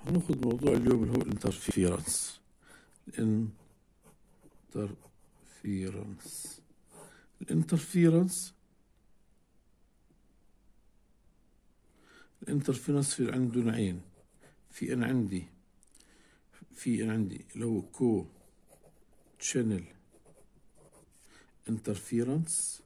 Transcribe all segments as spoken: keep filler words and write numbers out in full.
هناخد موضوع اليوم اللي هو الانترفيرنس. الانترفيرنس الانترفيرنس الانترفيرنس في عنده نوعين. في انا عندي في انا عندي اللي هو كو تشانل انترفيرنس.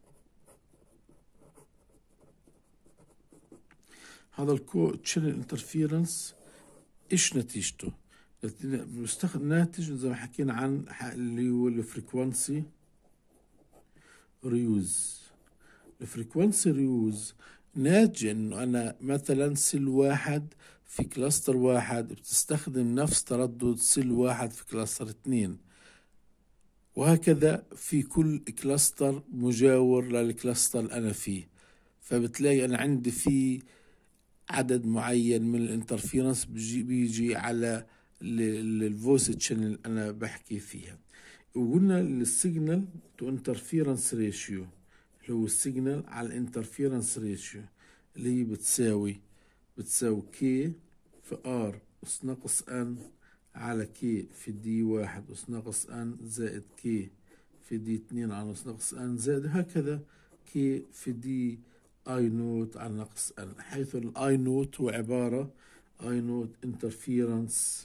هذا الكو تشانل انترفيرنس ايش نتيجته؟ بيستخدم ناتج زي ما حكينا عن اللي هو الفريكوانسي ريوز. الفريكوانسي ريوز ناتج انه انا مثلا سل واحد في كلاستر واحد بتستخدم نفس تردد سل واحد في كلاستر اثنين، وهكذا في كل كلاستر مجاور للكلاستر اللي انا فيه. فبتلاقي انا عندي في عدد معين من الانترفيرنس بيجي, بيجي على الفويس تشانل انا بحكي فيها. وقلنا السيجنال تو انترفيرنس ريشيو اللي هو السيجنال على الانترفيرنس ريشيو اللي هي بتساوي بتساوي كي في ار اس ناقص ان على كي في دي واحد اس ناقص ان زائد كي في دي اتنين على اس ناقص ان زائد هكذا كي في دي اي نوت على ناقص ان، حيث الاي نوت هو عبارة اي نوت انترفيرنس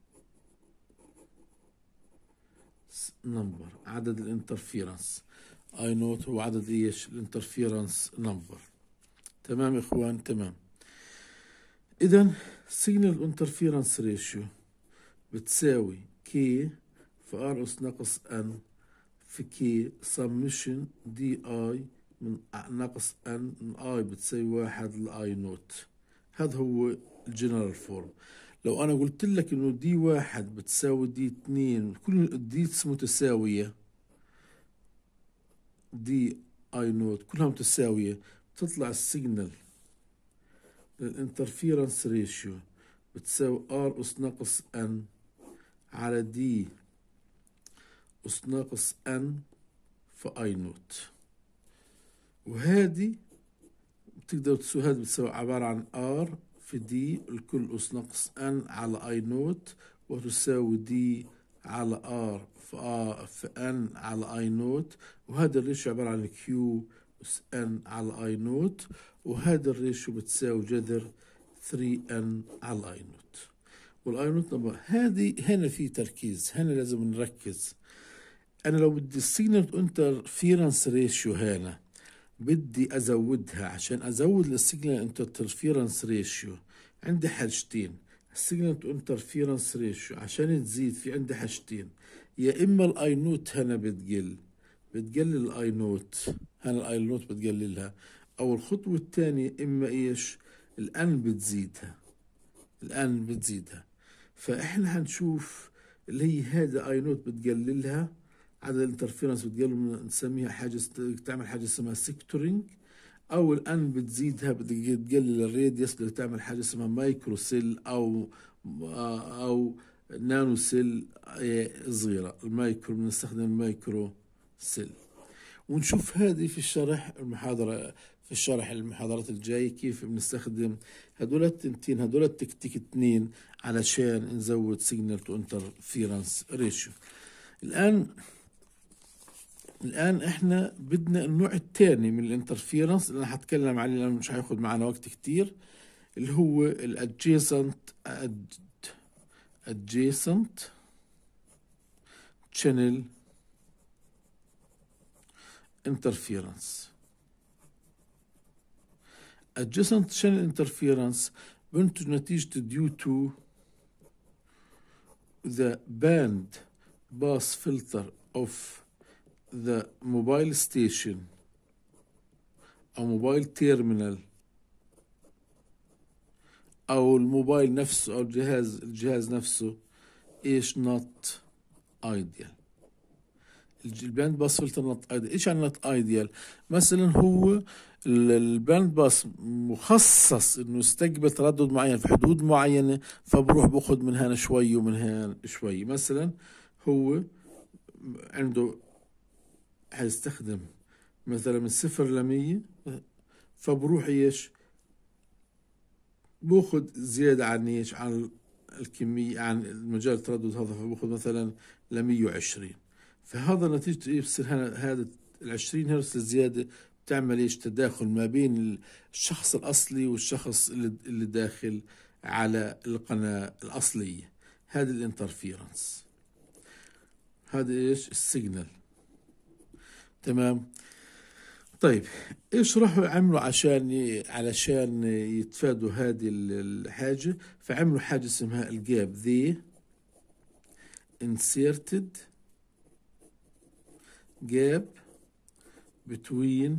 نمبر، عدد الانترفيرنس. اي نوت هو عدد ايش؟ الانترفيرنس نمبر. تمام يا اخوان؟ تمام. اذا سيجنال انترفيرنس ريشيو بتساوي كي في ار اس ناقص ان في كي سمشن دي اي من ناقص ان من اي بتساوي واحد لاي نوت. هذا هو الجنرال فورم. لو انا قلت لك انه دي واحد بتساوي دي اتنين، كل الديتس متساوية، دي اي نوت كلها متساوية، تطلع السيجنال للانترفيرنس ريشيو بتساوي ار اس ناقص ان على دي اس ناقص ان في اي نوت. وهذه بتقدر تسوي، هذه بتساوي عبارة عن ار في دي الكل اس ناقص ان على اي نوت، وتساوي دي على ار في ار في ان على اي نوت، وهذا الريشيو عبارة عن كيو اس ان على اي نوت، وهذا الريشيو بتساوي جذر ثري ان على اي نوت. والاي نوت نمبر هذه هنا في تركيز، هنا لازم نركز. انا لو بدي السيجنال انترفيرنس ريشيو هنا بدي ازودها، عشان ازود السيجنال انترفيرنس ريشيو عندي حاجتين. السيجنال انترفيرنس ريشيو عشان تزيد في عندي حاجتين، يا اما الاي نوت هنا بتقل بتقلل الاي نوت، هنا الاي نوت بتقللها، او الخطوة الثانية اما ايش؟ الان بتزيدها، الان بتزيدها. فاحنا هنشوف اللي هي هذا اي نوت بتقللها، عدد الانترفيرنس بتقلل، نسميها حاجة، تعمل حاجة اسمها سيكتورينج، او الان بتزيدها بتقلل الراديوس، بدك تعمل حاجة اسمها مايكرو سيل او او نانو سيل صغيرة. المايكرو بنستخدم المايكرو سيل، ونشوف هذه في الشرح المحاضرة في الشرح المحاضرات الجاية كيف بنستخدم هدول التنتين، هدول التكتيك اتنين علشان نزود سيجنال تو انترفيرنس ريشيو. الآن الآن احنا بدنا النوع الثاني من الانترفيرنس اللي انا هتكلم عليه لانه مش هياخد معنا وقت كتير، اللي هو الادجيسنت adjacent channel interference. adjacent channel interference بنتج نتيجة due to the band pass filter of the mobile station أو موبايل تيرمينال أو الموبايل نفسه أو الجهاز الجهاز نفسه إيش not ideal. الباند باس فلتر نوت ايديال. ايش يعني نوت ايديال؟ مثلا هو الباند باس مخصص انه يستقبل تردد معين في حدود معينه، فبروح باخذ من هنا شوي ومن هنا شوي. مثلا هو عنده حيستخدم مثلا من صفر لمية، فبروح ايش باخذ زياده عن ايش؟ عن الكمية عن المجال التردد هذا، فباخذ مثلا ل مية وعشرين، فهذا نتيجة ايه بصير هذا ال عشرين هرتز الزيادة بتعمل ايش؟ تداخل ما بين الشخص الأصلي والشخص اللي, اللي داخل على القناة الأصلية. هذا الانترفيرنس، هذا ايش؟ السيجنال. تمام. طيب ايش راحوا يعملوا عشان علشان يتفادوا هذه الحاجة؟ فعملوا حاجة اسمها الجاب. they inserted gap between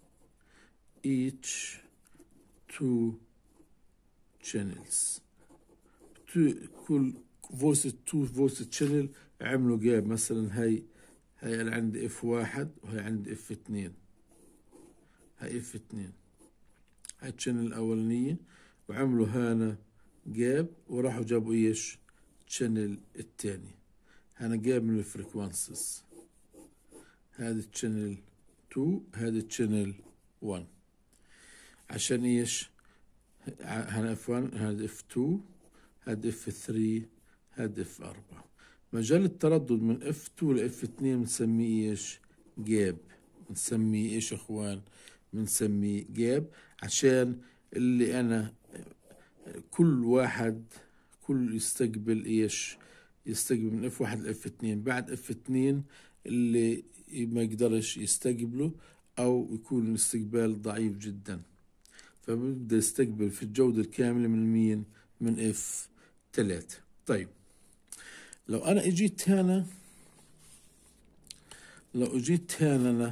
each two channels. كل فويس تو فويس channel عملوا جاب. مثلا هاي هاي اللي عندي اف واحد وهي عندي اف اثنين، هاي اف اثنين، هاي الشانل الاولانية، وعملوا هنا جاب وراحوا جابوا ايش؟ الشانل الثاني. هنا جاب من الفريكوانسيز، هذا الشانل اثنين، هذا الشانل واحد. عشان ايش؟ هنا اف واحد، هذا اف اثنين، هذا اف ثلاثة، هذا اف أربعة. مجال التردد من اف اثنين ل اف اثنين بنسميه ايش؟ جاب. بنسميه ايش يا اخوان؟ بنسميه جاب، عشان اللي انا كل واحد كل يستقبل ايش؟ يستقبل من اف واحد ل اف اثنين. بعد اف اثنين اللي ما يقدرش يستقبله او يكون الاستقبال ضعيف جدا، فببدأ يستقبل في الجودة الكاملة من مين؟ من اف ثلاثة. طيب لو انا اجيت هنا لو اجيت هنا أنا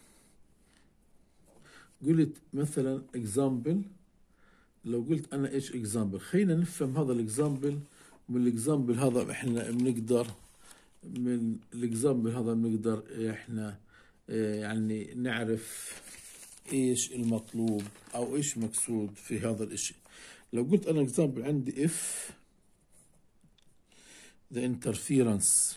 قلت مثلا اكزامبل، لو قلت انا ايش اكزامبل، خلينا نفهم هذا الاكزامبل. من الاكزامبل هذا احنا بنقدر من الاكزامبل هذا بنقدر احنا يعني نعرف ايش المطلوب او ايش مقصود في هذا الاشي. لو قلت انا اكزامبل عندي اف the interference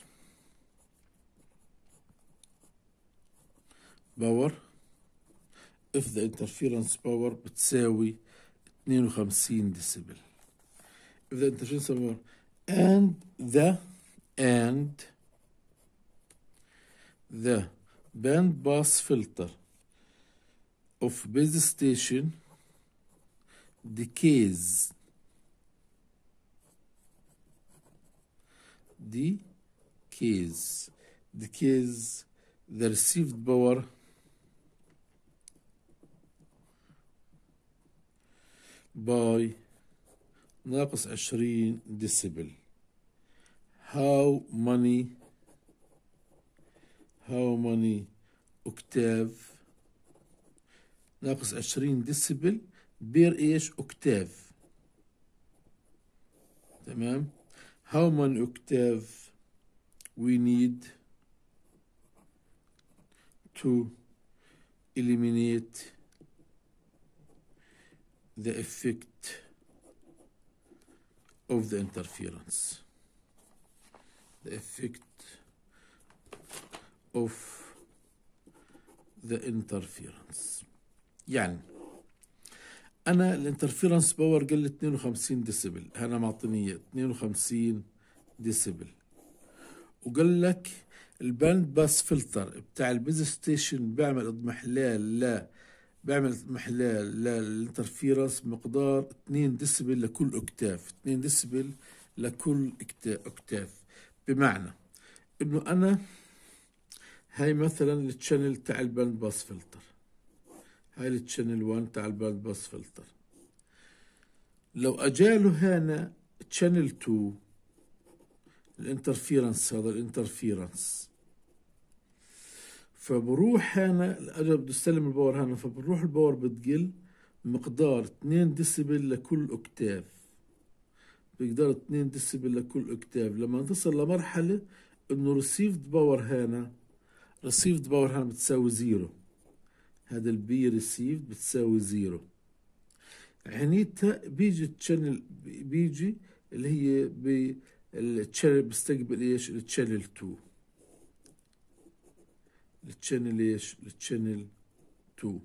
power if the interference power بتساوي اثنين وخمسين ديسيبل. if the interference power and the and the band pass filter of base station decays decays decays the received power by ناقص عشرين ديسيبل. how many how many octave ناقص عشرين ديسيبل بير ايش؟ اوكتاف. تمام. how many octave we need to eliminate the effect of the interference the effect of the interference. يعني انا الانترفيرنس باور قال لي اثنين وخمسين ديسيبل، انا معطينيه اثنين وخمسين ديسيبل، وقال لك الباند باس فلتر بتاع البيز ستيشن بيعمل اضمحلال لا بيعمل اضمحلال للانترفيرنس بمقدار اثنين ديسيبل لكل اوكتاف، اثنين ديسيبل لكل اوكتاف. بمعنى انه انا هاي مثلا التشانل تاع الباند باس فلتر، هاي التشانل واحد تاع الباند باس فلتر. لو اجاله هنا تشانل اثنين الانترفيرنس، هذا الانترفيرنس، فبروح هنا اجى بده يستلم الباور هنا، فبروح الباور بتقل مقدار اثنين ديسيبل لكل اوكتاف، بقدر اثنين ديسيبل لكل اوكتاف. لما تصل لمرحلة انه ريسيفد باور هنا ريسيفد باور هنا بتساوي زيرو، هذا البي ريسيفد بتساوي زيرو، عنيتها بيجي التشانل بيجي اللي هي بالتشانل بيستقبل ايش؟ التشانل اثنين، التشانل ايش؟ التشانل اثنين.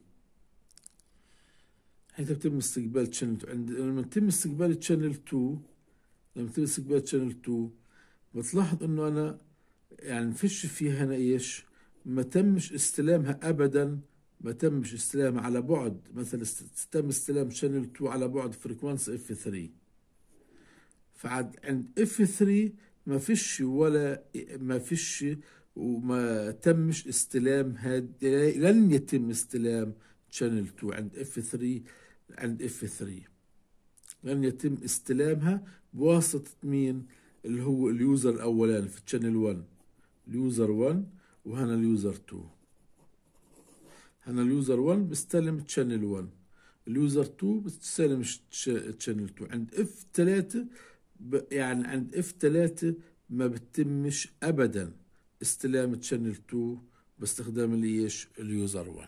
حيث بتم استقبال تشانل عند لما يتم استقبال التشانل اثنين لما تمسك بقى تشانل اتنين بتلاحظ انه انا يعني مفيش فيها هنا ايش، ما تمش استلامها ابدا، ما تمش استلامها على بعد، مثلا است- تم استلام شانل اتنين على بعد فريكوانسي اف ثلاثة، فعند عند اف ثلاثة ما فيش ولا ما فيش وما تمش استلام هاد، لن يتم استلام شانل اتنين عند اف ثلاثة، عند اف ثلاثة لن يتم استلامها بواسطة مين؟ اللي هو اليوزر الاولاني في تشانل واحد، اليوزر واحد، وهنا اليوزر اتنين. هنا اليوزر واحد بيستلم تشانل واحد، اليوزر اتنين بتستلم تشانل اتنين. عند اف ثلاثة يعني عند اف ثلاثة ما بتتمش ابدا استلام تشانل اتنين باستخدام الايش اليوزر واحد.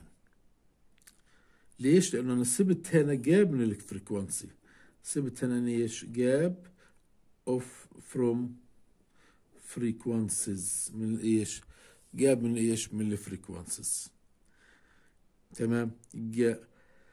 ليش؟ لانه انا سبت هنا جاب من الفريكوانسي، سبت هنا ايش جاب اوف فروم frequencies، من ايش جاب من ايش من الفريكوانسيز. تمام. جاء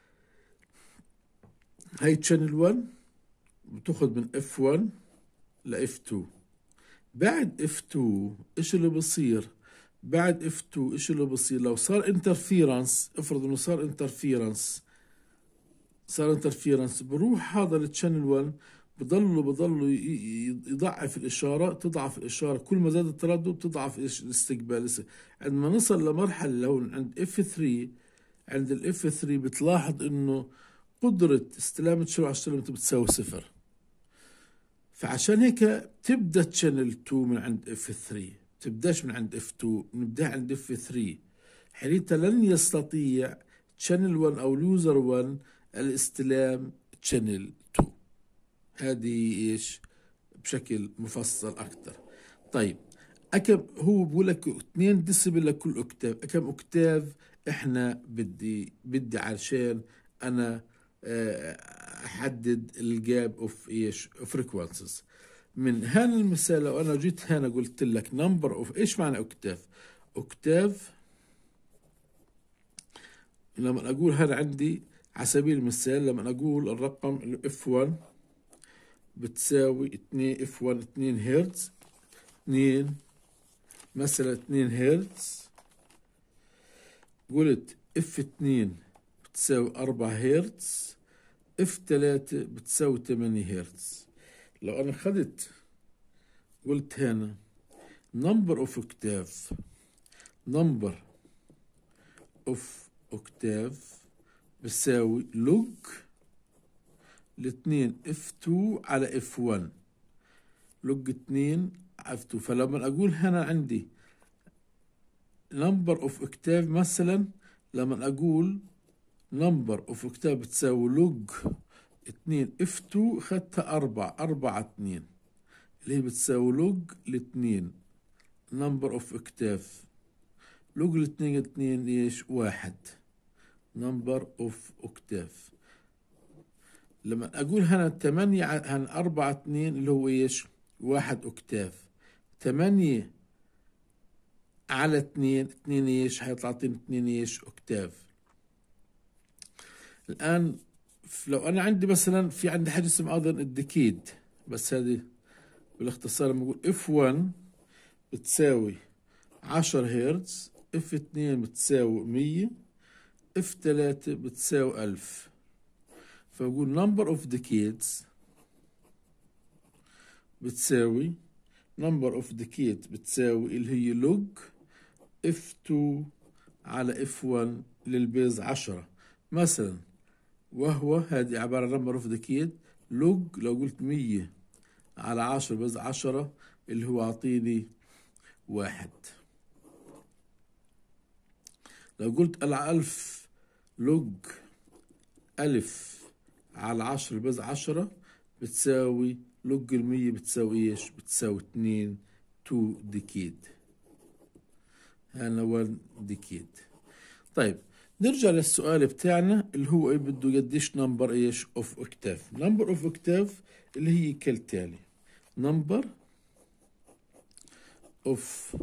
هاي تشانل واحد بتاخذ من اف واحد ل اف اتنين. بعد اف اتنين ايش اللي بصير؟ بعد اف اتنين ايش اللي بصير؟ لو صار انترفيرنس، افرض انه صار انترفيرنس، صار انترفيرنس بروح هذا التشانل واحد بضلوا بضلوا يضعف الإشارة، تضعف الإشارة، كل ما زاد التردد تضعف الاستقبال. عندما نصل لمرحلة لو عند اف ثلاثة، عند الاف ثلاثة بتلاحظ انه قدرة استلام الشبع على الشبكة بتساوي صفر. فعشان هيك بتبدا تشانل اتنين من عند اف ثلاثة، بتبداش من عند اف اتنين، بنبداها عند اف ثلاثة. حينئذ لن يستطيع تشانل واحد او اليوزر واحد الاستلام تشانل اتنين. هذه ايش بشكل مفصل اكثر. طيب أكم هو بقول لك اثنين ديسبل لكل اوكتاف، كم اوكتاف احنا بدي بدي علشان انا احدد الجاب اوف ايش فريكوانسيز. من هذا المثال لو انا جيت هنا قلت لك نمبر اوف، ايش معنى اوكتاف؟ اوكتاف لما اقول هذا عندي على سبيل المثال، لما اقول الرقم اف واحد بتساوي اثنين، اف واحد اثنين هرتز، اثنين مثلا اثنين هرتز، قلت اف اثنين بتساوي أربعة هرتز، اف ثلاثة بتساوي ثمانية هرتز. لو انا اخذت قلت هنا number of octave number of octave بتساوي لوج الاثنين اف اتنين على اف واحد، لوج اثنين اف اتنين. فلما اقول هنا عندي number of octave مثلا، لما اقول number of octave بتساوي لوج اثنين اف اتنين اخذتها أربعة، أربعة اثنين اللي هي بتساوي لوج الاثنين number of octave، لوج الاثنين اثنين ايش واحد number of octave. لما اقول هنا ثمانية هنا أربعة اثنين اللي هو ايش واحد اوكتاف، ثمانية على اثنين، اثنين ايش حيطلع اثنين ايش اوكتاف. الان لو انا عندي مثلا في عندي حاجه اسمها ايضا الديكيد، بس هذه بالاختصار لما اقول اف واحد بتساوي عشرة هرتز، اف اثنين بتساوي مية، اف ثلاثة بتساوي ألف. فبقول number of decades بتساوي number of decades بتساوي اللي هي لوج اف اثنين على اف واحد للبيز عشرة مثلا، وهو هذه عبارة عن number of decades لوج لو قلت مية على عشرة بيز عشرة اللي هو أعطيني واحد. لو قلت الألف لوج ألف على عشرة بيز عشرة بتساوي لوج المية بتساوي ايش؟ بتساوي اثنين، تو ديكيد. هنا واحد ديكيد. طيب نرجع للسؤال بتاعنا اللي هو ايه بده قديش نمبر ايش اوف اوكتاف. نمبر اوف اوكتاف اللي هي كالتالي، نمبر اوف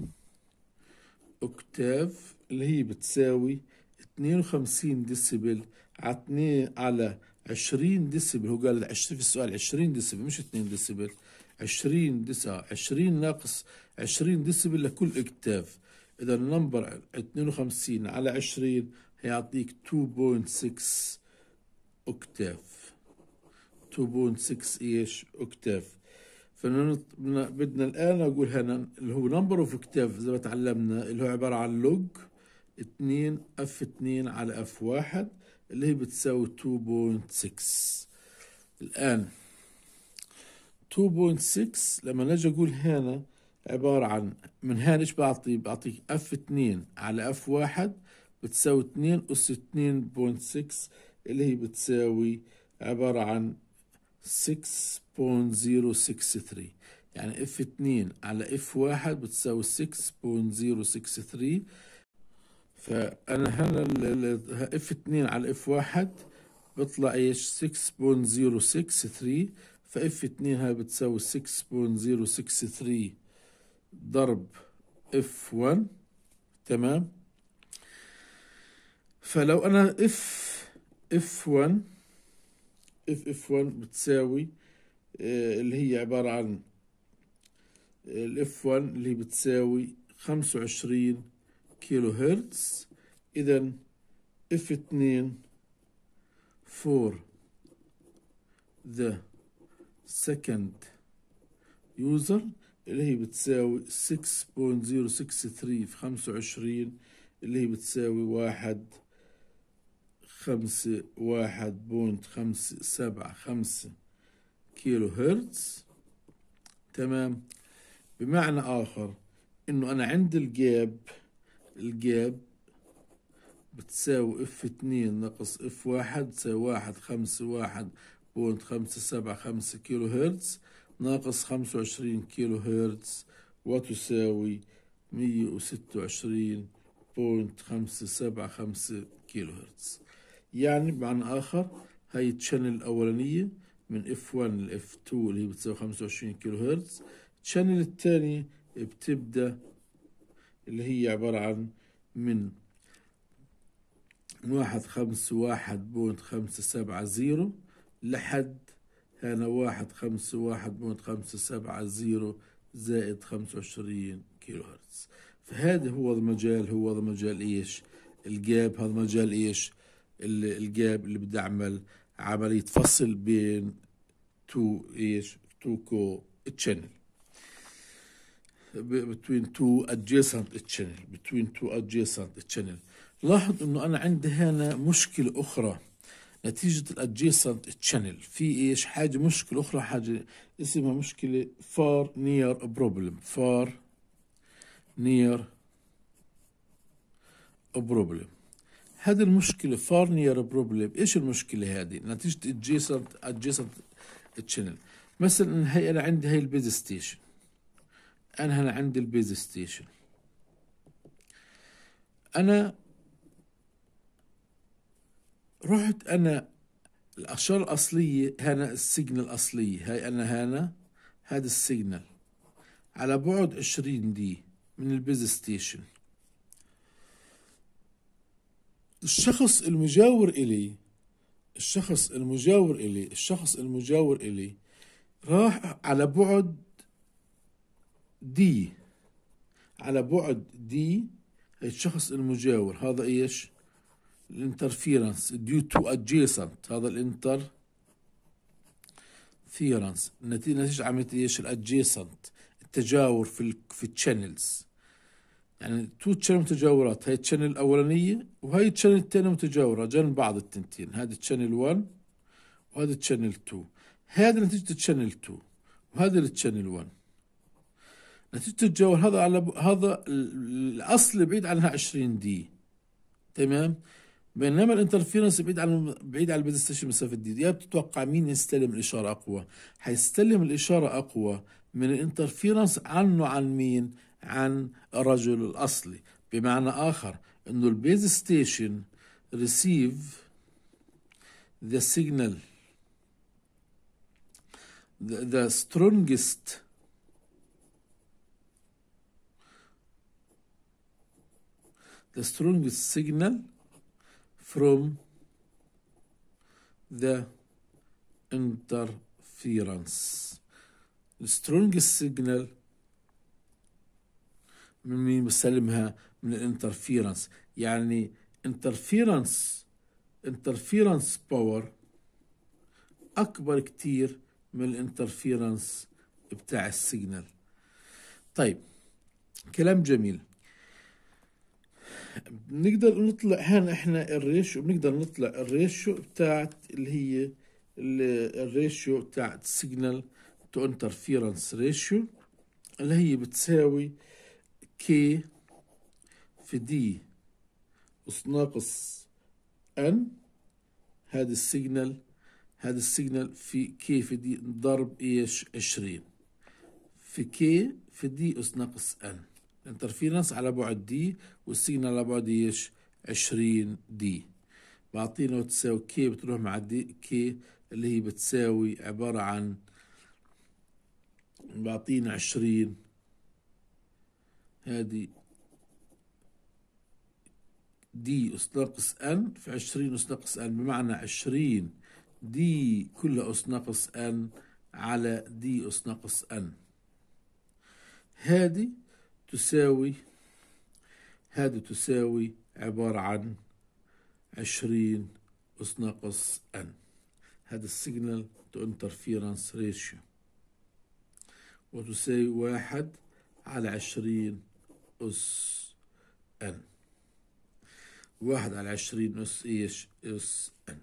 اوكتاف اللي هي بتساوي اثنين وخمسين ديسيبل على اثنين على عشرين ديسيبل. هو قال عشرين في السؤال عشرين ديسيبل مش اثنين ديسيبل، عشرين ديسا عشرين ناقص عشرين ديسبل لكل اكتاف. إذا النمبر اثنين وخمسين على عشرين هيعطيك اثنين فاصلة ستة أكتاف. اثنين فاصلة ستة إيش أكتاف. فبدنا الآن أقول هنا اللي هو نمبر اوف اكتاف زي ما تعلمنا اللي هو عبارة عن لوج اثنين اف اثنين على اف واحد اللي هي بتساوي اثنين فاصلة ستة. الآن اثنين فاصلة ستة لما نجي أقول هنا عبارة عن من هنا إيش بعطي؟ بعطيك اف اثنين على اف واحد بتساوي اثنين أس اثنين فاصلة ستة اللي هي بتساوي عبارة عن ستة فاصلة صفر ستة ثلاثة. يعني اف اثنين على اف واحد بتساوي ستة فاصلة صفر ستة ثلاثة. فأنا هنا اف اثنين على اف واحد بطلع ايش؟ ستة فاصلة صفر ستة ثلاثة. فاف اثنين هاي بتساوي ستة فاصلة صفر ستة ثلاثة ضرب اف واحد. تمام. فلو انا اف اف واحد اف اف واحد بتساوي آه اللي هي عبارة عن الاف واحد اللي هي بتساوي خمسة وعشرين كيلو هرتز. اذا اف اثنين for the second user اللي هي بتساوي ستة فاصلة صفر ستة ثلاثة في خمسة وعشرين اللي هي بتساوي واحد خمسة واحد بوينت خمسة سبعة خمسة كيلو هرتز. تمام. بمعنى آخر إنه أنا عندي الجاب الجاب بتساوي اف اثنين ناقص اف واحد تساوي واحد خمسة واحد بوينت خمسة سبعة خمسة كيلو هرتز ناقص خمسة وعشرين كيلو هرتز وتساوي مية وستة وعشرين بوينت خمسة سبعة خمسة كيلو هرتز. يعني بمعنى آخر هاي التشانل الأولانية من اف واحد ل اف اثنين اللي هي بتساوي خمسة وعشرين كيلو هرتز. التشانل الثانية بتبدأ اللي هي عبارة عن من واحد خمسة واحد بوينت خمسة سبعة زيرو لحد هنا واحد خمسة واحد بوينت خمسة سبعة زيرو زائد خمسة وعشرين كيلو هرتز. فهذا هو المجال هو مجال ايش؟ الجاب. هذا مجال ايش؟ الجاب اللي بدي اعمل عملية فصل بين تو ايش؟ تو كو تشانل between two adjacent channel between two adjacent channel. لاحظ انه انا عندي هنا مشكلة اخرى نتيجة الادجيسنت تشانل. في ايش؟ حاجة مشكلة اخرى حاجة اسمها مشكلة far near problem. far near problem. هذه المشكلة far near problem. ايش المشكلة هذه؟ نتيجة adjacent adjacent channel. مثلا هي انا عندي هي البيز ستيشن. انا هنا عندي البيز ستيشن. انا رحت انا الاشارة الاصلية هنا السيجنال الاصلية هاي انا هنا هذا السيجنال على بعد عشرين دي من البيز ستيشن. الشخص المجاور الي الشخص المجاور الي الشخص المجاور الي راح على بعد دي على بعد دي. الشخص المجاور هذا ايش؟ الانترفيرنس ديو تو ادجيسنت. هذا الانترفيرنس نتيجة عملية ايش؟ الادجيسنت التجاور في ال في التشانلز. يعني تو تشانل متجاورات. هاي التشانل الاولانية وهاي التشانل الثانية متجاورة جنب بعض التنتين. هذا التشانل واحد وهذا التشانل اثنين. هذا نتيجة التشانل اثنين وهذا التشانل واحد. نتيجة التجاور هذا على هذا الاصل بعيد عنها عشرين دي. تمام. بينما الانترفيرنس بعيد عن بعيد عن البيز ستيشن مسافة دي. يا بتتوقع مين يستلم الاشارة اقوى؟ حيستلم الاشارة اقوى من الانترفيرنس عنه عن مين؟ عن الرجل الاصلي. بمعنى اخر انه البيز ستيشن receive the signal the, the strongest the strongest signal from the interference. السترونجست سيجنال من مين بستلمها؟ من الانترفيرنس. يعني انترفيرنس انترفيرنس باور اكبر كتير من الانترفيرنس بتاع السيجنال. طيب كلام جميل. بنقدر نطلع هنا احنا الريشيو، بنقدر نطلع الريشيو بتاعت اللي هي الريشيو بتاعت السيجنال تو انترفيرنس ريشيو اللي هي بتساوي كي في دي اس ناقص ان. هذا السيجنال هذا السيجنال في كي في دي ضرب ايش؟ عشرين في كي في دي اس ناقص ان. الانترفيرنس على بعد دي والسيجنال على بعد ايش؟ عشرين دي. بعطينا تساوي كي بتروح مع دي كي اللي هي بتساوي عبارة عن بعطينا عشرين. هذه دي اس ناقص ان في عشرين اس ناقص ان، بمعنى عشرين دي كلها اس ناقص ان على دي اس ناقص ان. هذه تساوي هذه تساوي عبارة عن عشرين اس ناقص ان. هذا السيجنال تو انترفيرنس ريشيو، وتساوي واحد على عشرين اس ان. واحد على عشرين اس ايش؟ اس ان.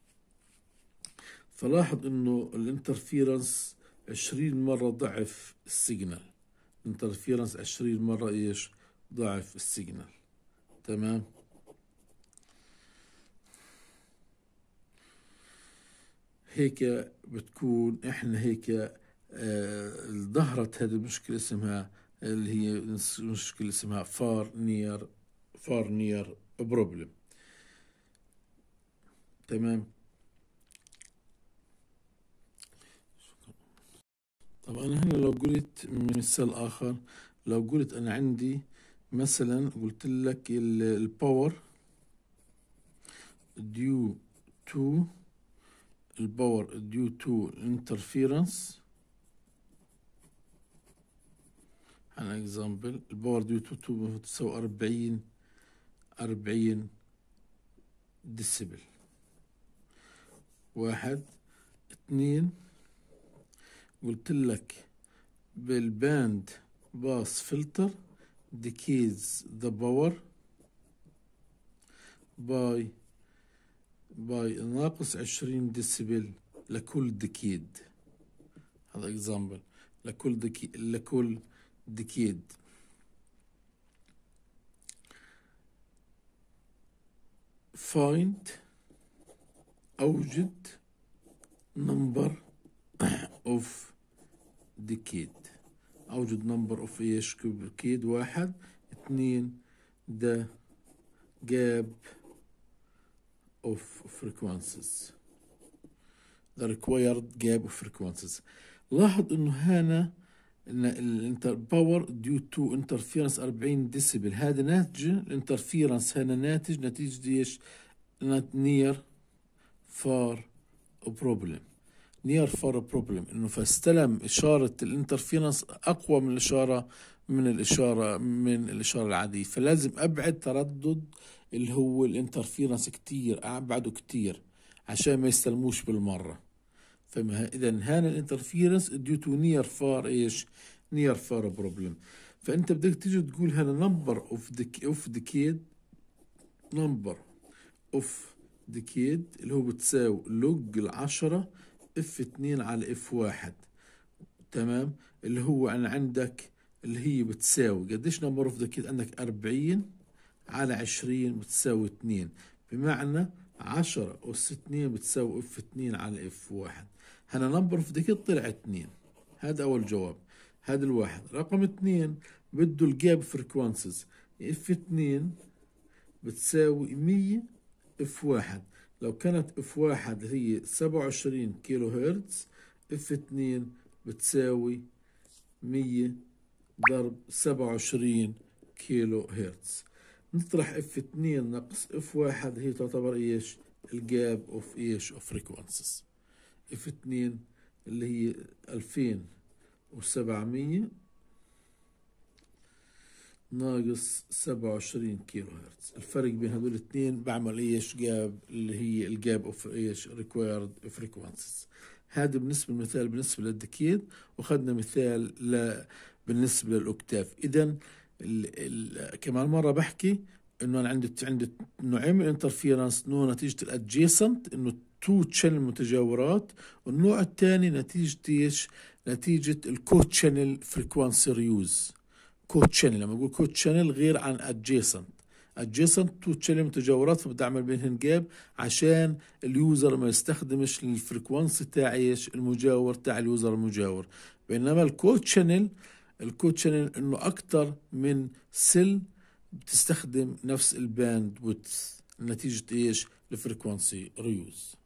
فلاحظ انه الانترفيرنس عشرين مرة ضعف السيجنال. الانترفيرنس عشرين مرة ايش؟ ضعف السيجنال. تمام. هيك بتكون احنا هيك آه ظهرت هذه المشكلة اسمها اللي هي مشكلة اسمها فار نير فار نير بروبلم. تمام. طب أنا هنا لو قلت مثال آخر، لو قلت أنا عندي مثلا قلت لك الباور due to الباور due to interference. أنا example الباور due to two تساوي أربعين أربعين ديسيبل. واحد اثنين قلت لك بالباند باس فلتر decrease the power by by ناقص عشرين ديسيبل لكل ديكيد. هذا اكزامبل لكل ديكيد لكل ديكيد. find أوجد number of decade. أوجد number of إيش؟ decade. واحد اثنين the gap of frequencies the required gap of frequencies. لاحظ إنه هنا إن الانتر باور due to interference أربعين ديسيبل. هذا ناتج الانترفيرنس هنا ناتج نتيجة إيش؟ near far problem. near far problem إنه فاستلم إشارة الانترفيرنس أقوى من الإشارة من الإشارة من الإشارة العادية، فلازم أبعد تردد اللي هو الانترفيرنس كتير، أبعده كتير عشان ما يستلموش بالمرة. فما إذا هنا الانترفيرنس due to near far إيش؟ near far problem. فأنت بدك تيجي تقول هنا number of the of decade number of decade اللي هو بتساوي لوج العشرة اف اتنين على اف واحد. تمام. اللي هو أنا عندك اللي هي بتساوي قديش نمبر اوف decade؟ عندك أربعين على عشرين بتساوي اتنين، بمعنى عشرة أس اتنين بتساوي اف اتنين على اف واحد. هنا نمبر اوف decade طلع اتنين. هذا أول جواب. هذا الواحد. رقم اتنين بده الجاب فريكوانسيز. اف اتنين بتساوي مية اف واحد. لو كانت اف واحد هي سبعة وعشرين كيلو هرتز، اف اتنين بتساوي مية ضرب سبعة وعشرين كيلو هرتز. نطرح اف اتنين ناقص اف واحد هي تعتبر ايش؟ الجاب اوف ايش؟ اوف فريكوانسيز. اف اتنين اللي هي ألفين وسبعمية ناقص سبعة وعشرين كيلو هرتز. الفرق بين هدول الاثنين بعمل ايش؟ جاب اللي هي الجاب اوف ايش؟ ريكوايرد فريكوانسيز. هذا بالنسبة للمثال بالنسبة للديكيد، واخذنا مثال ل بالنسبة للأوكتاف. إذا ال... ال... كمان مرة بحكي إنه أنا عندي عندي نوعين من الانترفيرنس، نوع نتيجة الادجيسنت إنه تو تشانل متجاورات، والنوع الثاني نتيجة ايش؟ نتيجة الكو تشانل فريكوانسي ريوز. كو تشانل لما أقول كو تشانل غير عن ادجيسنت. ادجيسنت تو تشانل متجاورات، فبدي أعمل بينهن جاب عشان اليوزر ما يستخدمش الفريكوانسي تاع ايش؟ المجاور تاع اليوزر المجاور. بينما الكو تشانل الكو تشانل انه اكثر من سيل بتستخدم نفس الباند ويدث نتيجة ايش؟ الفريكوانسي ريوز.